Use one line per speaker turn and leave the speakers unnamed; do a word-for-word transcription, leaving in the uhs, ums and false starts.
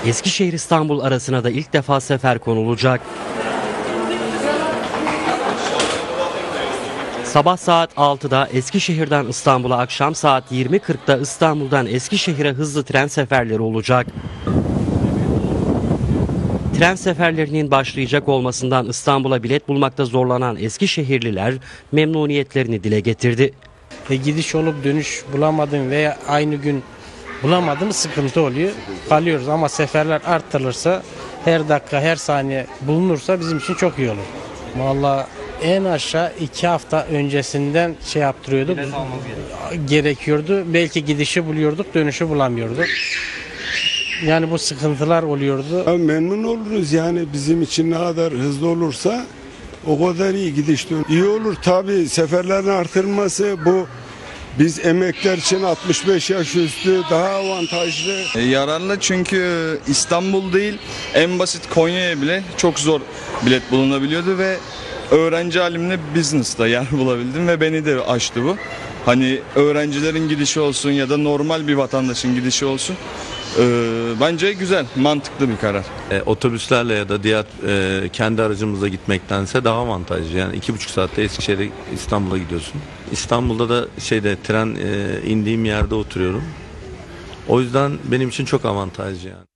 Eskişehir-İstanbul arasına da ilk defa sefer konulacak. Sabah saat altıda Eskişehir'den İstanbul'a, akşam saat yirmi kırkta İstanbul'dan Eskişehir'e hızlı tren seferleri olacak. Tren seferlerinin başlayacak olmasından İstanbul'a bilet bulmakta zorlanan Eskişehirliler memnuniyetlerini dile getirdi.
E, gidiş olup dönüş bulamadım veya aynı gün bulamadım, sıkıntı oluyor. Kalıyoruz ama seferler arttırılırsa, her dakika her saniye bulunursa bizim için çok iyi olur. Vallahi en aşağı iki hafta öncesinden şey yaptırıyorduk. Gerekiyordu. Belki gidişi buluyorduk, dönüşü bulamıyorduk. Yani bu sıkıntılar oluyordu.
Ya memnun oluruz yani, bizim için ne kadar hızlı olursa o kadar iyi gidiş dön. İyi olur tabii, seferlerin artırılması bu biz emekler için altmış beş yaş üstü daha avantajlı.
E, yararlı çünkü İstanbul değil, en basit Konya'ya bile çok zor bilet bulunabiliyordu ve öğrenci halimle business'ta yer bulabildim ve beni de aştı bu. Hani öğrencilerin gidişi olsun ya da normal bir vatandaşın gidişi olsun. Ee, bence güzel, mantıklı bir karar.
E, otobüslerle ya da diğer e, kendi aracımızla gitmektense daha avantajlı. Yani iki buçuk saatte Eskişehir'e, İstanbul'a gidiyorsun. İstanbul'da da şeyde tren e, indiğim yerde oturuyorum. O yüzden benim için çok avantajlı yani.